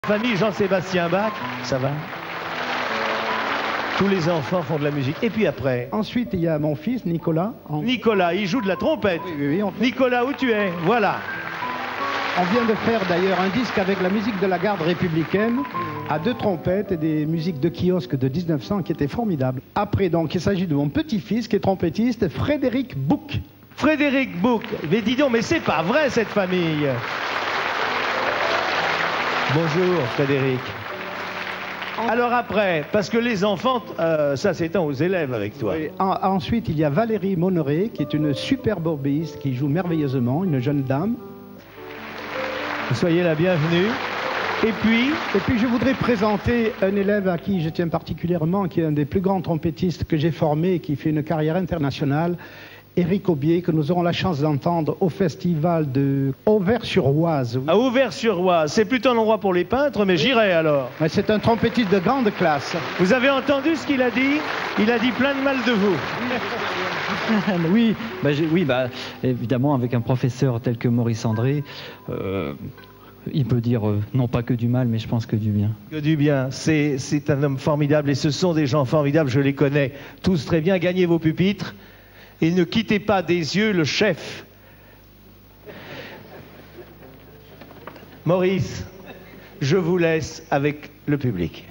Famille Jean-Sébastien Bach, ça va? Tous les enfants font de la musique. Et puis après? Ensuite, il y a mon fils, Nicolas. Nicolas, il joue de la trompette. Oui, Nicolas, où tu es? Voilà. On vient de faire d'ailleurs un disque avec la musique de la garde républicaine, à 2 trompettes et des musiques de kiosque de 1900 qui étaient formidables. Après, donc, il s'agit de mon petit-fils qui est trompettiste, Frédéric Bouc. Frédéric Bouc. Mais dis donc, mais c'est pas vrai cette famille. Bonjour Frédéric. Alors après, parce que les enfants, ça s'étend aux élèves avec toi. Oui. Ensuite, il y a Valérie Monneré, qui est une superbe oboïste qui joue merveilleusement, une jeune dame. Soyez la bienvenue. Et puis, je voudrais présenter un élève à qui je tiens particulièrement, qui est un des plus grands trompettistes que j'ai formé et qui fait une carrière internationale, Éric Aubier, que nous aurons la chance d'entendre au festival de Auvers-sur-Oise. À Auvers-sur-Oise, c'est plutôt un endroit pour les peintres, mais j'irai alors. Mais c'est un trompettiste de grande classe. Vous avez entendu ce qu'il a dit? Il a dit plein de mal de vous. Oui, évidemment, avec un professeur tel que Maurice André, il peut dire non pas que du mal, mais je pense que du bien. Que du bien. C'est un homme formidable et ce sont des gens formidables, je les connais tous très bien. Gagnez vos pupitres et ne quittez pas des yeux le chef. Maurice, je vous laisse avec le public.